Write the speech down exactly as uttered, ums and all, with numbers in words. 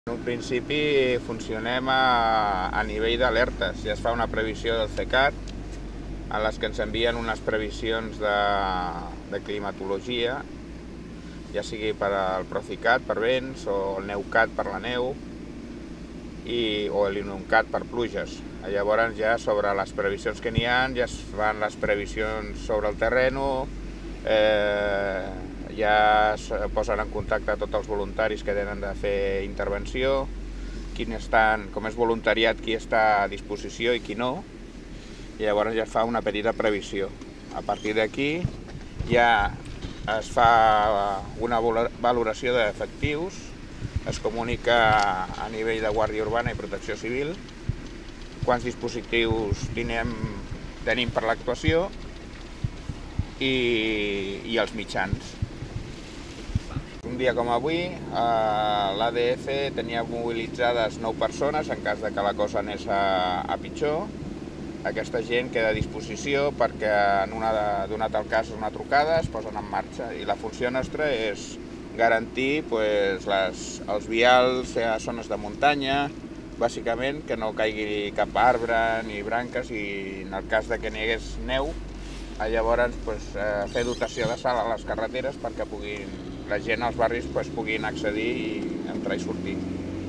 En un principi funcionem a, a nivell d'alertes. Ja es fa una previsió del CECAT en les que ens envien unes previsions de, de climatologia, ja sigui per al Procicat per vents o el Neucat per la neu i, o l'Inuncat per pluges. Llavors ja sobre les previsions que n'hi ha ja es fan les previsions sobre el terreno, eh, ja es posen en contacte tots els voluntaris que tenen de fer intervenció, quin estan, com és voluntariat, qui està a disposició i qui no, i llavors ja es fa una petita previsió. A partir d'aquí ja es fa una valoració d'efectius, es comunica a nivell de Guàrdia Urbana i Protecció Civil quants dispositius tenim, tenim per l'actuació i, i els mitjans. Un dia com avui, l'A D F tenia mobilitzades nou persones en cas de que la cosa anés a, a pitjor. Aquesta gent queda a disposició perquè en una, donat el cas una trucada es posen en marxa i la funció nostra és garantir pues, les, els vials a zones de muntanya, bàsicament que no caigui cap arbre ni branques i en el cas de que n'hi hagués neu, llavors pues, fer dotació de sal a les carreteres perquè puguin, la gent als barris pues, puguin accedir i entrar i sortir.